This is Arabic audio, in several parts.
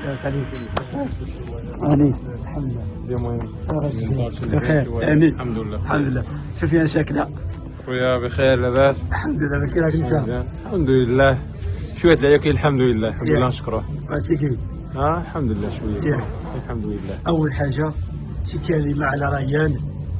سليم. هاني الحمد لله. بخير هاني الحمد لله. الحمد لله. سفيان شاكله خويا بخير لاباس الحمد لله. كي راك انت؟ الحمد لله. شويه العياكين الحمد لله الحمد لله نشكروه. ماشي كيف؟ الحمد لله شويه الحمد لله. اول حاجه شي كلمه على ريان.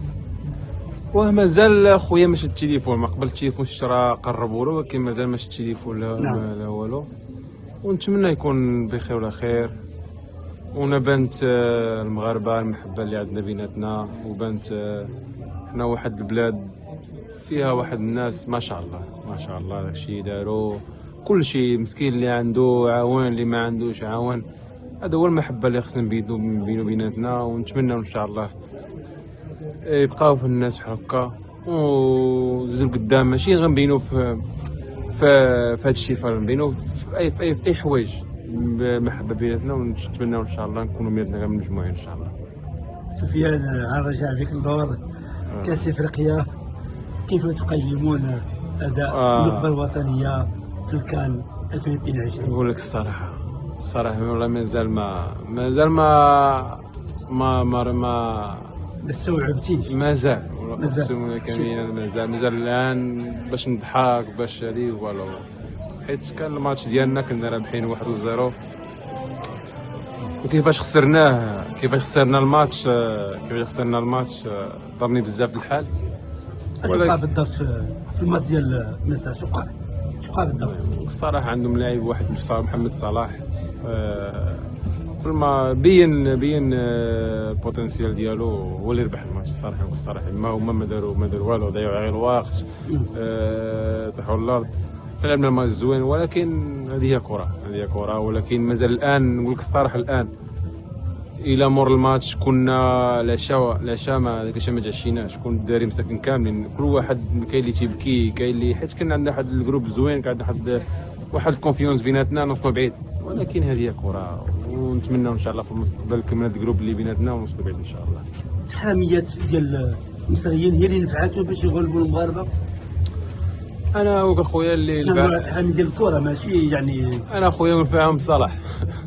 مازال خويا ما شد التليفون، ما قبل التليفون شرا قربوا له، ولكن مازال ما شد التليفون لا والو. ونتمنى يكون بخير ولا خير، ونبانت المغاربه المحبه اللي عندنا بيناتنا، وبانت حنا واحد البلاد فيها واحد الناس ما شاء الله ما شاء الله. داكشي داروا كل شيء، مسكين اللي عنده عاون اللي ما عندوش عاون. هذا هو المحبه اللي خصنا بينو بيناتنا، ونتمنى ان شاء الله يبقاو في الناس بحال هكا وزيدو قدام. ماشي غنبينو في هذا الشيء، غنبينو في اي حوايج محبه بيناتنا، ونتمنى ان شاء الله نكونوا بيناتنا مجموعين ان شاء الله. سفيان غنرجع بك لدور كاس افريقيا. كيف تقيمون اداء النخبه الوطنيه في الكان 2022؟ نقول لك الصراحه والله مازال ما استوعبتيش. مازال الان باش نضحك باش هادي والو، حيت كان الماتش ديالنا كنا رابحين 1-0، وكيفاش خسرنا الماتش ضرني بزاف الحال. اش وقع بالضبط في الماتش ديال مسا؟ شو وقع بالضبط؟ الصراحه عندهم لاعب واحد محمد صلاح ما بين البوتنسيال ديالو، هو اللي ربح الماتش الصراحه. ما هما ما داروا والو، ضيعوا غير الوقت، طيحوا الارض. لعبنا الماتش زوين، ولكن هذه هي كره. ولكن مازال الان نقول لك الصراحه، الان الى مور الماتش كنا العشاء ما تعشيناش، كنا الدراري مساكن كاملين، كل واحد كاين اللي تيبكي، كاين اللي حيت كان عندنا واحد الجروب زوين، كان عندنا واحد الكونفيونس بيناتنا نوصلوا بعيد. ولكن هذه هي كره، ونتمنى ان شاء الله في المستقبل كمل هذا الجروب اللي بيناتنا ونوصلوا بعيد ان شاء الله. التحاميات ديال المصريين هي اللي نفعاتو باش يغلبوا المغاربه؟ انا وكخويا اللي التحامي ديال الكره ماشي يعني. انا خويا نفهم صلاح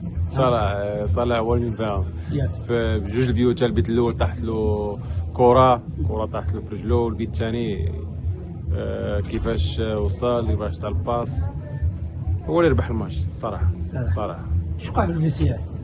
هو اللي نفهم. في بجوج البيوت، البيت الاول طاحت له كره طاحت له في رجلو، والبيت الثاني كيفاش وصل، كيفاش طال الباس، هو اللي ربح الماتش الصراحه. شو وقع في الفيسيال؟